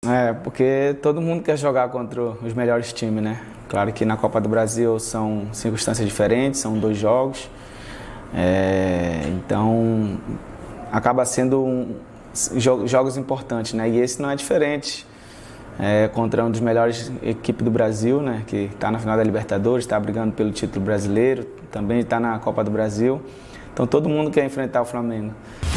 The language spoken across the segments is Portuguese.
Porque todo mundo quer jogar contra os melhores times, né? Claro que na Copa do Brasil são circunstâncias diferentes, são 2 jogos. Então, acaba sendo jogos importantes, né? E esse não é diferente. Contra um dos melhores equipes do Brasil, né? Que está na final da Libertadores, está brigando pelo título brasileiro, também está na Copa do Brasil. Então, todo mundo quer enfrentar o Flamengo.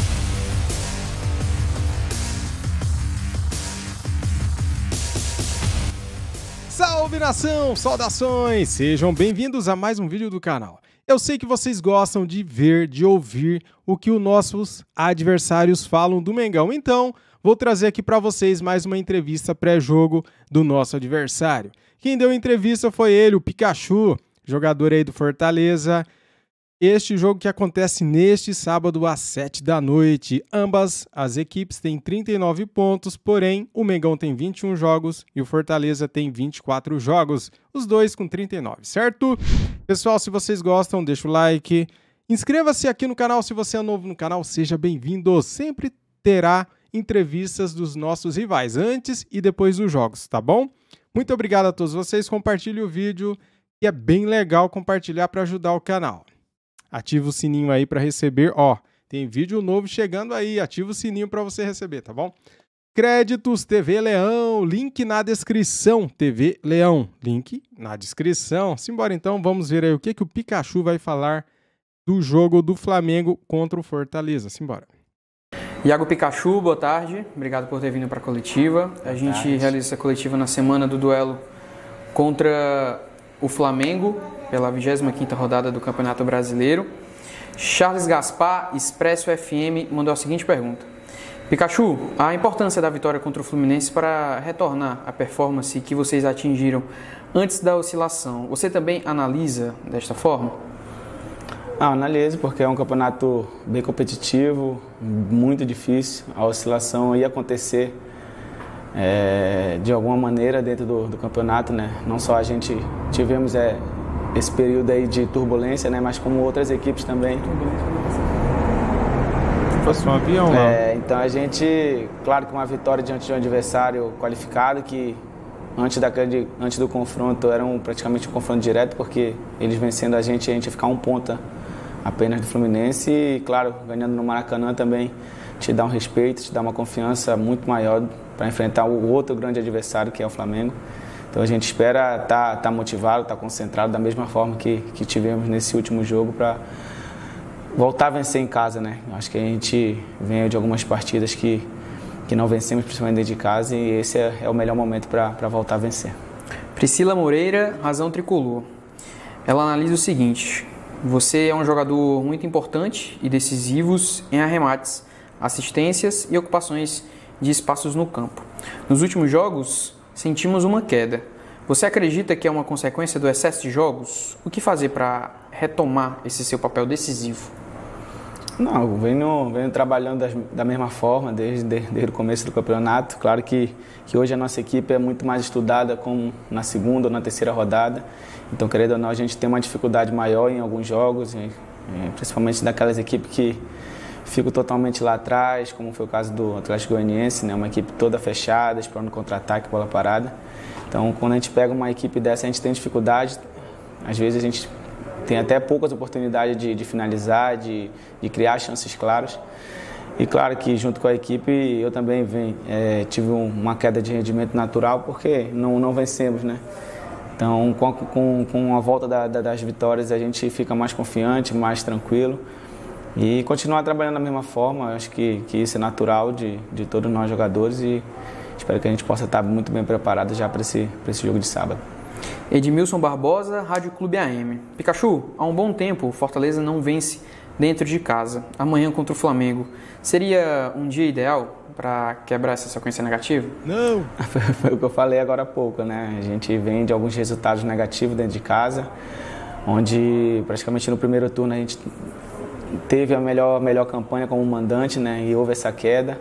Salve nação, saudações, sejam bem-vindos a mais um vídeo do canal. Eu sei que vocês gostam de ver, de ouvir o que os nossos adversários falam do Mengão, então vou trazer aqui para vocês mais uma entrevista pré-jogo do nosso adversário. Quem deu a entrevista foi ele, o Pikachu, jogador aí do Fortaleza. Este jogo que acontece neste sábado às 7 da noite. Ambas as equipes têm 39 pontos, porém o Mengão tem 21 jogos e o Fortaleza tem 24 jogos. Os dois com 39, certo? Pessoal, se vocês gostam, deixa o like. Inscreva-se aqui no canal se você é novo no canal, seja bem-vindo. Sempre terá entrevistas dos nossos rivais, antes e depois dos jogos, tá bom? Muito obrigado a todos vocês. Compartilhe o vídeo, que é bem legal compartilhar para ajudar o canal. Ativa o sininho aí para receber, tem vídeo novo chegando aí, ativa o sininho para você receber, tá bom? Créditos TV Leão, link na descrição, TV Leão, link na descrição. Simbora então, vamos ver aí o que o Pikachu vai falar do jogo do Flamengo contra o Fortaleza, simbora. Iago Pikachu, boa tarde, obrigado por ter vindo para a coletiva. A gente realiza essa coletiva na semana do duelo contra o Flamengo, pela 25ª rodada do Campeonato Brasileiro. Charles Gaspar, Expresso FM, mandou a seguinte pergunta. Pikachu, a importância da vitória contra o Fluminense para retornar à performance que vocês atingiram antes da oscilação, você também analisa desta forma? Analiso, porque é um campeonato bem competitivo, muito difícil. A oscilação ia acontecer de alguma maneira dentro do campeonato, né? Não só a gente tivemos esse período aí de turbulência, né? Mas como outras equipes também. Passou um avião lá. Então a gente, claro que uma vitória diante de um adversário qualificado, que antes do confronto era praticamente um confronto direto, porque eles vencendo a gente ia ficar um ponto apenas do Fluminense e, claro, ganhando no Maracanã também te dá um respeito, te dá uma confiança muito maior para enfrentar o outro grande adversário que é o Flamengo. Então a gente espera estar motivado, estar concentrado da mesma forma que tivemos nesse último jogo para voltar a vencer em casa, né? Acho que a gente vem de algumas partidas que não vencemos, principalmente dentro de casa, e esse é o melhor momento para voltar a vencer. Priscila Moreira, Razão Tricolor. Ela analisa o seguinte: você é um jogador muito importante e decisivo em arremates, assistências e ocupações de espaços no campo. Nos últimos jogos, sentimos uma queda. Você acredita que é uma consequência do excesso de jogos? O que fazer para retomar esse seu papel decisivo? Não, eu venho trabalhando da mesma forma desde o começo do campeonato. Claro que hoje a nossa equipe é muito mais estudada como na segunda ou na terceira rodada. Então, querendo ou não, a gente tem uma dificuldade maior em alguns jogos, principalmente daquelas equipes que ficam totalmente lá atrás, como foi o caso do Atlético Goianiense, né? Uma equipe toda fechada, esperando contra-ataque, bola parada. Então, quando a gente pega uma equipe dessa, a gente tem dificuldade. Às vezes a gente tem até poucas oportunidades de finalizar, de criar chances claras. E claro que junto com a equipe eu também tive uma queda de rendimento natural, porque não vencemos, né? Então, com a volta das vitórias, a gente fica mais confiante, mais tranquilo. E continuar trabalhando da mesma forma, eu acho que isso é natural de todos nós jogadores, e espero que a gente possa estar muito bem preparado já para esse jogo de sábado. Edmilson Barbosa, Rádio Clube AM. Pikachu, há um bom tempo o Fortaleza não vence dentro de casa. Amanhã contra o Flamengo. Seria um dia ideal para quebrar essa sequência negativa? Não! Foi o que eu falei agora há pouco, né? A gente vem de alguns resultados negativos dentro de casa, onde praticamente no primeiro turno a gente teve a melhor campanha como mandante, né? E houve essa queda.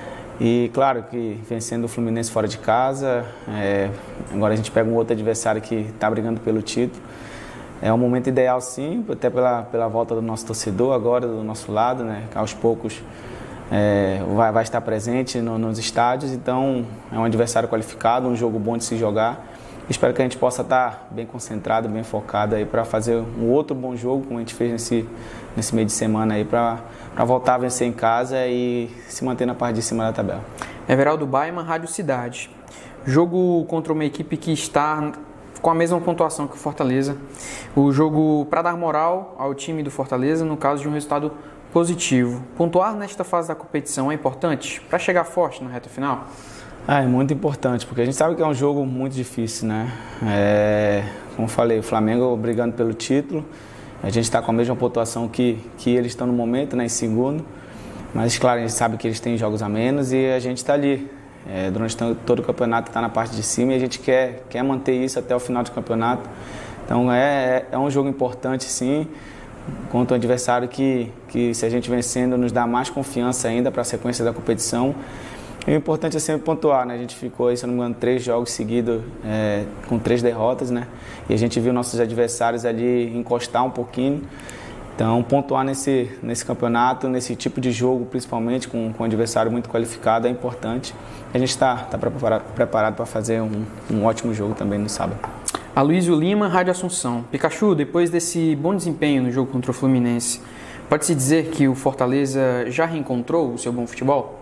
E claro que vencendo o Fluminense fora de casa, agora a gente pega um outro adversário que está brigando pelo título. É um momento ideal, sim, até pela volta do nosso torcedor agora, do nosso lado, né? Aos poucos vai estar presente nos estádios, então é um adversário qualificado, um jogo bom de se jogar. Espero que a gente possa estar bem concentrado, bem focado aí para fazer um outro bom jogo, como a gente fez nesse meio de semana aí, para voltar a vencer em casa e se manter na parte de cima da tabela. Everaldo Baiman, Rádio Cidade. Jogo contra uma equipe que está com a mesma pontuação que o Fortaleza. O jogo para dar moral ao time do Fortaleza no caso de um resultado positivo. Pontuar nesta fase da competição é importante para chegar forte na reta final? É muito importante, porque a gente sabe que é um jogo muito difícil, né? Como eu falei, o Flamengo brigando pelo título, a gente está com a mesma pontuação que eles estão no momento, né, em segundo, mas claro, a gente sabe que eles têm jogos a menos e a gente está ali. Durante todo o campeonato está na parte de cima e a gente quer manter isso até o final do campeonato. Então é um jogo importante, sim, contra um adversário que se a gente vencendo nos dá mais confiança ainda para a sequência da competição. E o importante é sempre pontuar, né? A gente ficou aí, se não me engano, 3 jogos seguidos com 3 derrotas, né? E a gente viu nossos adversários ali encostar um pouquinho. Então, pontuar nesse campeonato, nesse tipo de jogo, principalmente com um adversário muito qualificado, é importante. A gente está preparado para fazer um ótimo jogo também no sábado. Aloysio Lima, Rádio Assunção. Pikachu, depois desse bom desempenho no jogo contra o Fluminense, pode-se dizer que o Fortaleza já reencontrou o seu bom futebol?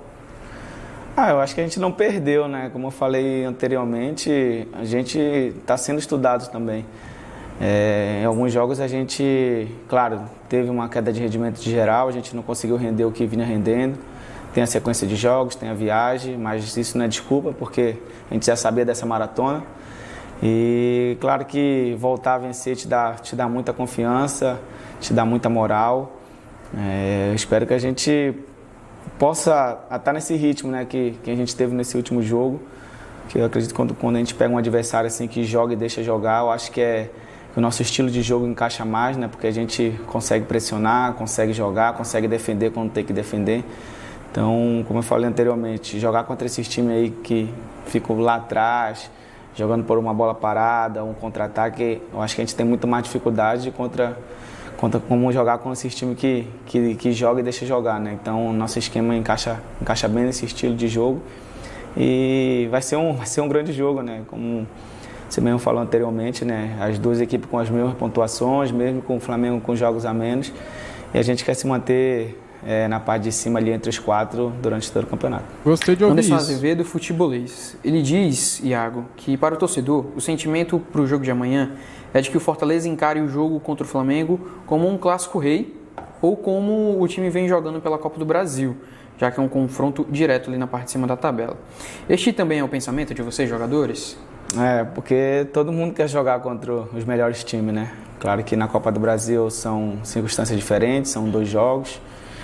Eu acho que a gente não perdeu, né? Como eu falei anteriormente, a gente está sendo estudado também. Em alguns jogos a gente, claro, teve uma queda de rendimento geral, a gente não conseguiu render o que vinha rendendo. Tem a sequência de jogos, tem a viagem, mas isso não é desculpa, porque a gente já sabia dessa maratona. E claro que voltar a vencer te dá muita confiança, te dá muita moral. Espero que a gente possa estar nesse ritmo, né, que a gente teve nesse último jogo, que eu acredito que quando a gente pega um adversário assim que joga e deixa jogar, eu acho que o nosso estilo de jogo encaixa mais, né, porque a gente consegue pressionar, consegue jogar, consegue defender quando tem que defender. Então, como eu falei anteriormente, jogar contra esses times aí que ficam lá atrás, jogando por uma bola parada, um contra-ataque, eu acho que a gente tem muito mais dificuldade contra como jogar com esses times que joga e deixa jogar, né? Então, o nosso esquema encaixa bem nesse estilo de jogo e vai ser um grande jogo, né? Como você mesmo falou anteriormente, né? As duas equipes com as mesmas pontuações, mesmo com o Flamengo com jogos a menos, e a gente quer se manter na parte de cima ali entre os 4 durante todo o campeonato. Gostei de ouvir isso. Anderson Azevedo, futebolês. Ele diz, Iago, que para o torcedor, o sentimento para o jogo de amanhã é de que o Fortaleza encare o jogo contra o Flamengo como um clássico rei ou como o time vem jogando pela Copa do Brasil, já que é um confronto direto ali na parte de cima da tabela. Este também é o pensamento de vocês, jogadores? Porque todo mundo quer jogar contra os melhores times, né? Claro que na Copa do Brasil são circunstâncias diferentes, são 2 jogos.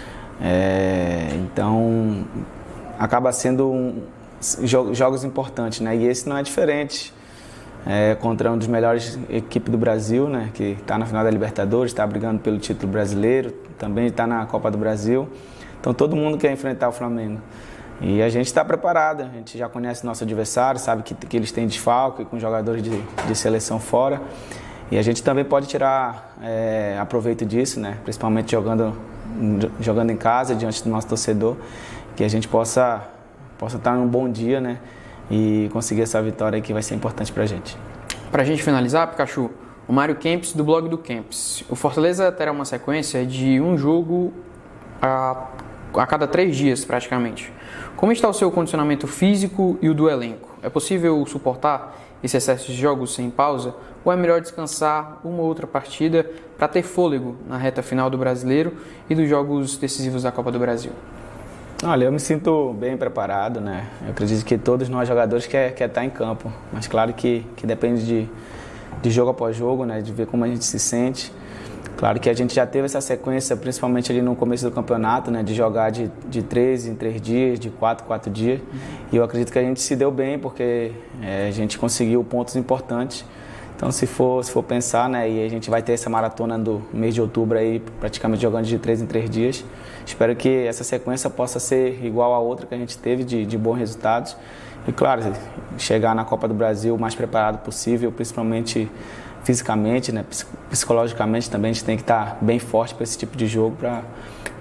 Então acaba sendo jogos importantes, né? E esse não é diferente. Contra um dos melhores equipes do Brasil, né? Que está na final da Libertadores, está brigando pelo título brasileiro, também está na Copa do Brasil. Então todo mundo quer enfrentar o Flamengo. E a gente está preparado, a gente já conhece nosso adversário, sabe que eles têm desfalque com jogadores de seleção fora. E a gente também pode tirar aproveito disso, né? Principalmente jogando em casa, diante do nosso torcedor, que a gente possa estar num bom dia, né? E conseguir essa vitória que vai ser importante pra gente. Pra gente finalizar, Pikachu, o Mário Kempis do blog do Kempis. O Fortaleza terá uma sequência de um jogo a cada 3 dias, praticamente. Como está o seu condicionamento físico e o do elenco? É possível suportar esse excesso de jogos sem pausa? Ou é melhor descansar uma ou outra partida para ter fôlego na reta final do Brasileiro e dos jogos decisivos da Copa do Brasil? Olha, eu me sinto bem preparado, né? Eu acredito que todos nós jogadores quer estar em campo, mas claro que depende de jogo após jogo, né? De ver como a gente se sente. Claro que a gente já teve essa sequência, principalmente ali no começo do campeonato, né? De jogar de 3 em 3 dias, de 4 em 4 dias. E eu acredito que a gente se deu bem, porque a gente conseguiu pontos importantes. Então, se for pensar, né, e a gente vai ter essa maratona do mês de outubro aí, praticamente jogando de 3 em 3 dias. Espero que essa sequência possa ser igual a outra que a gente teve de bons resultados. E, claro, chegar na Copa do Brasil o mais preparado possível, principalmente fisicamente, né, psicologicamente também. A gente tem que estar bem forte para esse tipo de jogo, para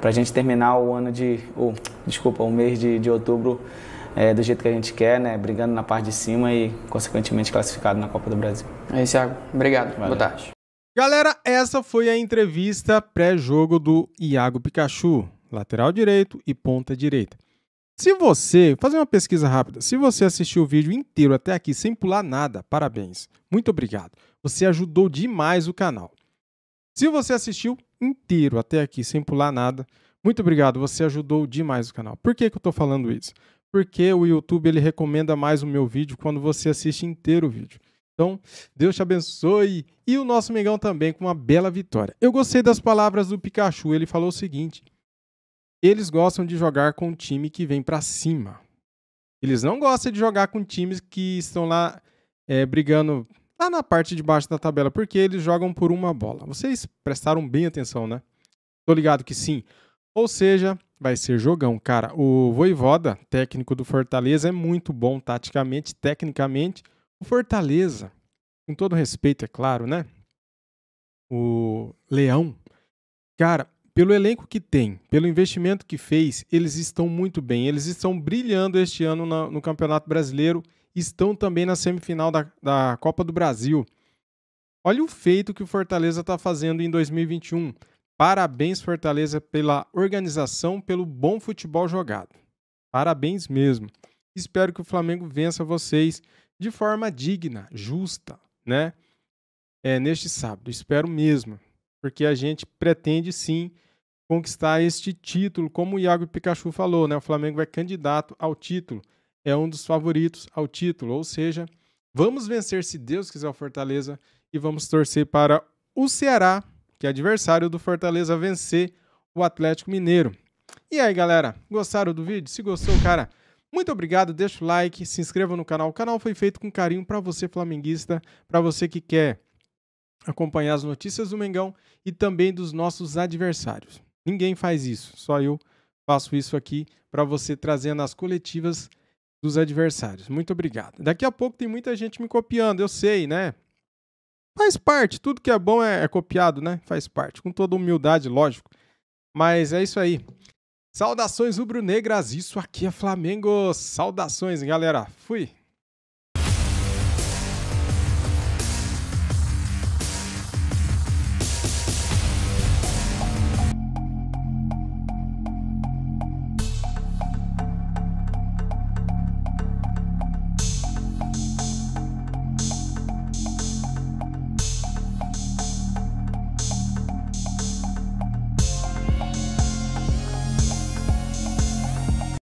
a gente terminar o o mês de outubro do jeito que a gente quer, né? Brigando na parte de cima e, consequentemente, classificado na Copa do Brasil. É isso, Iago. Obrigado. Valeu. Boa tarde. Galera, essa foi a entrevista pré-jogo do Iago Pikachu, lateral direito e ponta direita. Fazer uma pesquisa rápida, se você assistiu o vídeo inteiro até aqui sem pular nada, parabéns. Muito obrigado. Você ajudou demais o canal. Se você assistiu inteiro até aqui sem pular nada, muito obrigado. Você ajudou demais o canal. Por que eu estou falando isso? Porque o YouTube ele recomenda mais o meu vídeo quando você assiste inteiro o vídeo. Então, Deus te abençoe. E o nosso Mengão também com uma bela vitória. Eu gostei das palavras do Pikachu. Ele falou o seguinte: eles gostam de jogar com um time que vem para cima. Eles não gostam de jogar com times que estão lá brigando lá na parte de baixo da tabela, porque eles jogam por uma bola. Vocês prestaram bem atenção, né? Tô ligado que sim. Ou seja, vai ser jogão, cara. O Vojvoda, técnico do Fortaleza, é muito bom taticamente, tecnicamente. O Fortaleza, com todo respeito, é claro, né? O Leão, cara, pelo elenco que tem, pelo investimento que fez, eles estão muito bem. Eles estão brilhando este ano no Campeonato Brasileiro. Estão também na semifinal da Copa do Brasil. Olha o feito que o Fortaleza está fazendo em 2021. Parabéns, Fortaleza, pela organização, pelo bom futebol jogado. Parabéns mesmo. Espero que o Flamengo vença vocês de forma digna, justa, né? Neste sábado. Espero mesmo. Porque a gente pretende, sim, conquistar este título. Como o Iago Pikachu falou, né? O Flamengo é candidato ao título. É um dos favoritos ao título. Ou seja, vamos vencer, se Deus quiser, o Fortaleza. E vamos torcer para o Ceará, que é adversário do Fortaleza, vencer o Atlético Mineiro. E aí, galera, gostaram do vídeo? Se gostou, cara, muito obrigado, deixa o like, se inscreva no canal. O canal foi feito com carinho para você, flamenguista, para você que quer acompanhar as notícias do Mengão e também dos nossos adversários. Ninguém faz isso, só eu faço isso aqui para você, trazendo as coletivas dos adversários. Muito obrigado. Daqui a pouco tem muita gente me copiando, eu sei, né? Faz parte, tudo que é bom é copiado, né? Faz parte, com toda humildade, lógico. Mas é isso aí. Saudações rubro-negras, isso aqui é Flamengo. Saudações, galera. Fui.